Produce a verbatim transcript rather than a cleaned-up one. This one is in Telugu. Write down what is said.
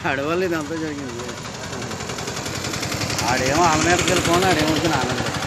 ఆడవాళ్ళు ఇదంతా జరిగింది. ఆడేమో వాళ్ళ మీదకి వెళ్ళిపోయి ఆడేమో వచ్చి నా మీద